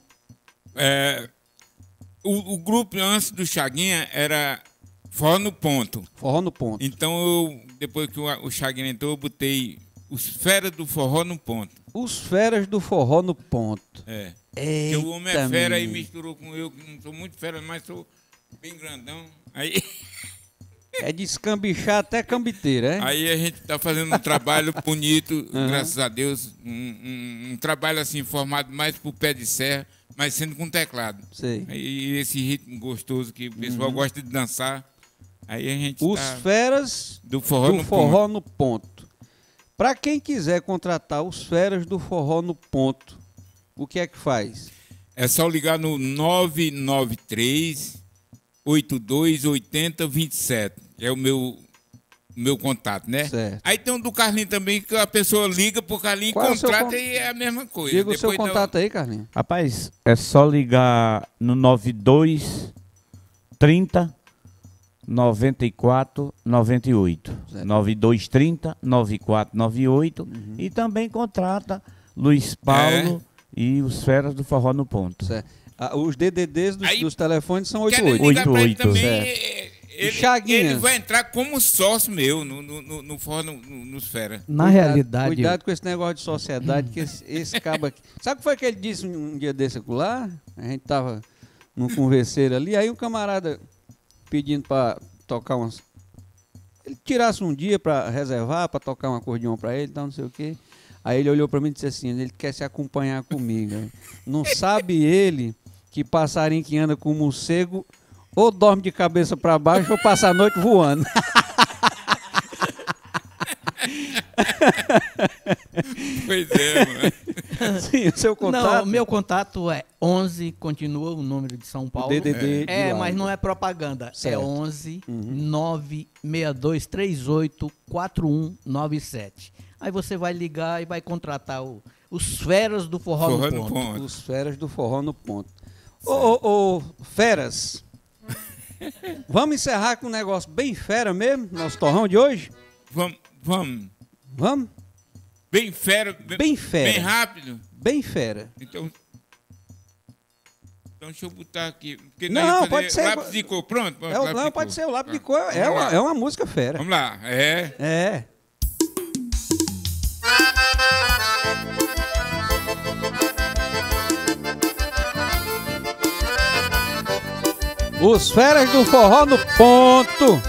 O grupo antes do Chaguinha era Forró no Ponto. Forró no Ponto. Então, depois que o Chaguinha entrou, eu botei os Feras do Forró no Ponto. Os Feras do Forró no Ponto. É. Porque o homem é fera e misturou com eu, que não sou muito fera, mas sou bem grandão. Aí... É de escambichar até cambiteira, é? Aí a gente tá fazendo um trabalho bonito, graças a Deus. Um trabalho assim, formado mais por pé de serra, mas sendo com teclado. Sei. E esse ritmo gostoso que o pessoal gosta de dançar. Aí a gente Os Feras do Forró, no Ponto. Para quem quiser contratar os Feras do Forró no Ponto, o que é que faz? É só ligar no 993 828027. É o meu contato, né? Certo. Aí tem um do Carlinho também, que a pessoa liga pro Carlinho, contrata e é a mesma coisa. Diga o seu contato aí, Carlinho. Rapaz, é só ligar no 92 30 94 98. 92 30 94 98. E também contrata Luiz Paulo e os Feras do Forró no Ponto. Certo. Os DDDs dos telefones são 88. 88. Ele vai entrar como sócio meu no Forró nos Feras. Na realidade... Cuidado com esse negócio de sociedade, que esse cabo aqui... Sabe o que foi que ele disse um dia desse lá? A gente tava num converseiro ali, aí um camarada pedindo para tocar umas... Ele tirasse um dia para reservar, para tocar um acordeão para ele, então não sei o quê. Aí ele olhou para mim e disse assim, ele quer se acompanhar comigo. Não sabe ele que passarinho que anda com morcego ou dorme de cabeça para baixo ou passa a noite voando. Pois é, mano. Sim, o seu contato? Não, o meu contato é 11, continua o número de São Paulo. DDD mas não é propaganda. Certo. É 11 96238 4197. Aí você vai ligar e vai contratar os Feras do Forró no Ponto. Os Feras do Forró no Ponto. Ô, Feras, vamos encerrar com um negócio bem fera mesmo, nosso torrão de hoje? Vamos. Vamos? Bem fera. Bem fera. Bem rápido. Bem fera. Então deixa eu botar aqui. Não, pode ser. Lápis de cor, pronto? Não, pode ser o lápis de cor. É uma música fera. Vamos lá. É. Os Feras do Forró no Ponto.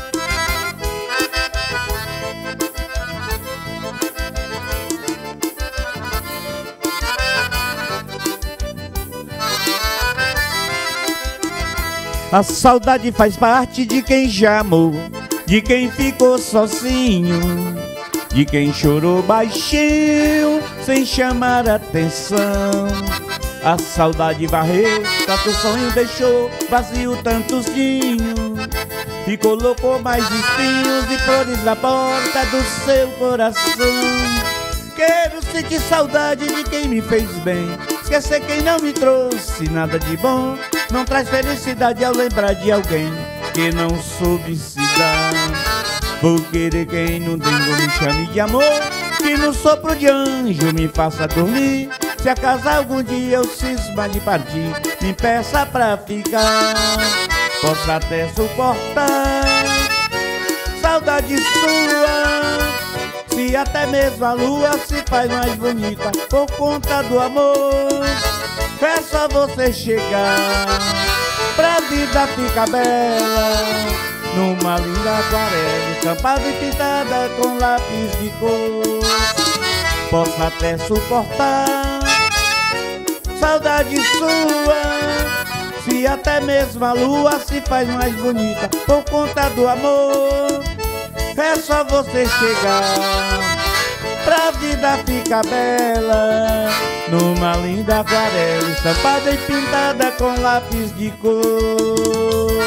A saudade faz parte de quem já amou, de quem ficou sozinho, de quem chorou baixinho, sem chamar atenção. A saudade varreu, tanto sonho deixou vazio tantos ninhos, e colocou mais espinhos e flores na porta do seu coração. Quero sentir saudade de quem me fez bem, esquecer quem não me trouxe nada de bom. Não traz felicidade ao lembrar de alguém que não soube se dar. Vou querer quem no dengo me chame de amor, que no sopro de anjo me faça dormir. Se acaso algum dia eu cismar de partir, me peça pra ficar. Posso até suportar saudade sua, se até mesmo a lua se faz mais bonita por conta do amor. É só você chegar pra vida ficar bela, numa linda aquarela estampada e pintada com lápis de cor. Posso até suportar saudade sua, se até mesmo a lua se faz mais bonita por conta do amor. É só você chegar pra vida ficar bela, numa linda aquarela estampada e pintada com lápis de cor.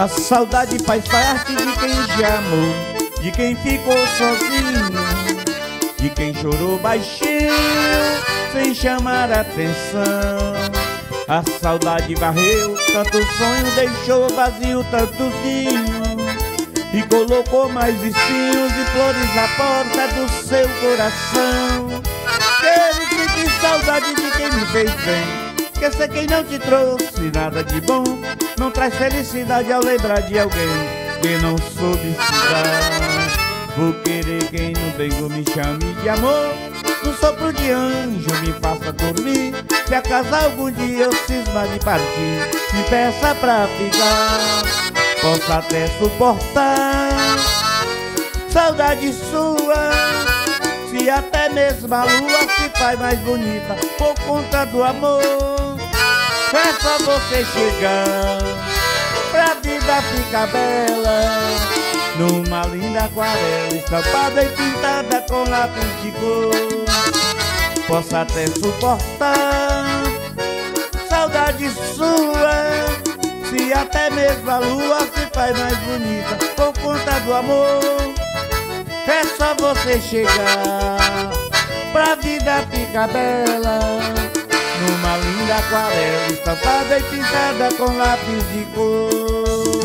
A saudade faz parte de quem já amou, de quem ficou sozinho, de quem chorou baixinho, sem chamar atenção. A saudade varreu tanto sonho, deixou vazio tantos ninhos, e colocou mais espinhos e flores na porta do seu coração. Quero sentir saudade de quem me fez bem, esquecer quem não te trouxe nada de bom, não traz felicidade ao lembrar de alguém que não soube se dar. Vou querer quem no domingo me chame de amor, no sopro de anjo me faça dormir. Se acaso algum dia eu cismar de partir, me peça pra ficar, posso até suportar saudade sua, se até mesmo a lua se faz mais bonita por conta do amor. É só você chegar pra vida ficar bela, numa linda aquarela estampada e pintada com lápis de cor. Posso até suportar saudade sua, se até mesmo a lua se faz mais bonita por conta do amor. É só você chegar pra vida ficar bela, numa linda aquarela estampada e pintada com lápis de cor.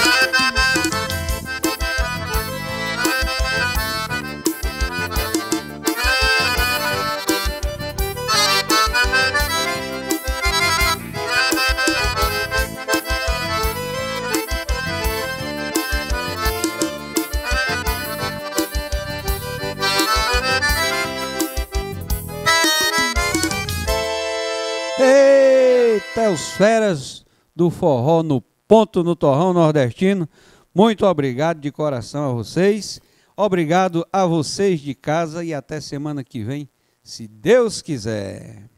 Eita, os feras do forró no ponto no torrão nordestino. Muito obrigado de coração a vocês. Obrigado a vocês de casa e até semana que vem, se Deus quiser.